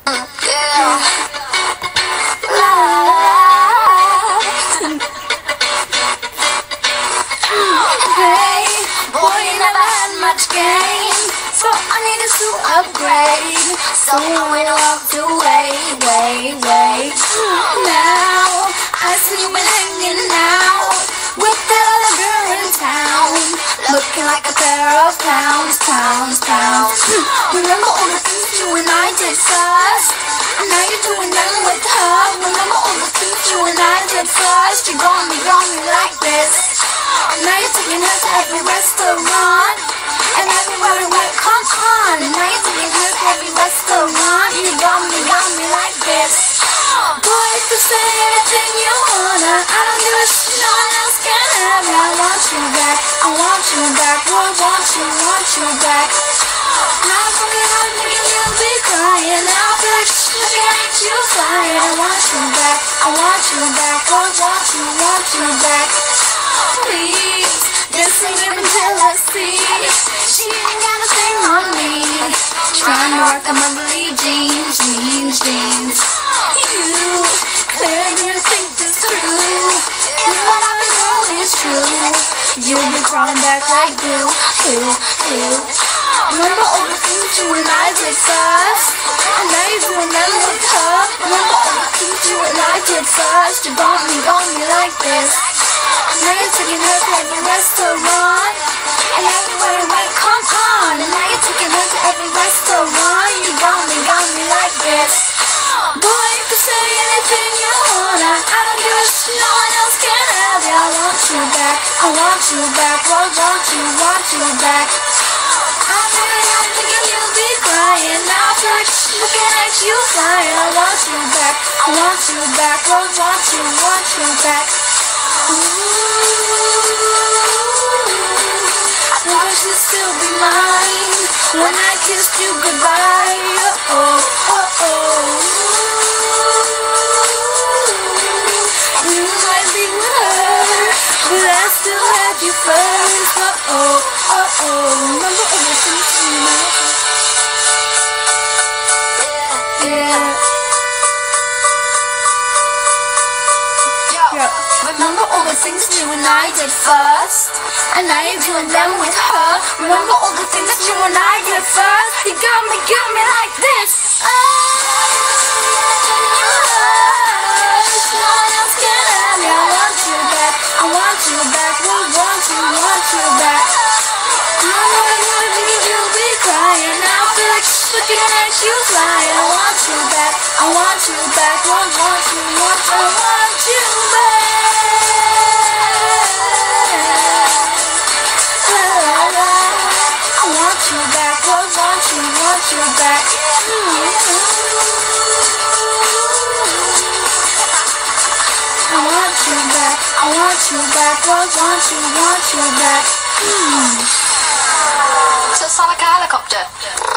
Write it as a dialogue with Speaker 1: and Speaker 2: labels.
Speaker 1: Hey, boy, you never had much game, so I needed to upgrade. So I went off the way. Now I see you been hanging out with that other girl in town, looking like a pair of pounds. Remember all the things you and I did first, and now you're doing them with her. Remember all the things you and I did first. You got me like this. Now you're taking her to every restaurant, and everywhere we went, come on. Now you're taking her to every restaurant. You got me like this. Boy, if you say anything you wanna, I don't give a shit, no one else can have you. I want you back, I want you back, boy, want you back. Now I'm fucking hard, making you be crying. Now I feel like looking at you flying. I want you back, boy, want you back. Please, this ain't even jealousy. She ain't got a thing on me. Trying to rock them ugly jeans. You clearly didn't think this through. And what I've been told is true. You've been crawling back like glue. Remember all the things you and I did first, and now you're doing them with her. Remember all the things you and I did first. You got me like this. Now you're taking her to every restaurant, and everywhere we went, come on. Now you're taking her to every restaurant. You got me like this. Boy, you can say anything you wanna, I don't give a shit, no one else can have you. I want you back, boy, want you back. I'm really not thinking you'll be crying. Now I feel like looking at you flying. I want you back, boy, want you back. Ooh, I wish you'd still be mine when I kissed you goodbye. You might be with her, but I still have you first. Remember all the things you know? Remember all the things you and I did first, and now you're doing them with her. Remember all the things that you and I did first. You got me like this. No one else can have me. I want you back, boy, want you back. I'm really thinking you'll be crying. Now I feel like looking at you flying. I want you back, boy, want you back. I want you back, boy, want you back. I want you back, boy, want you back.
Speaker 2: Does it sound like a helicopter?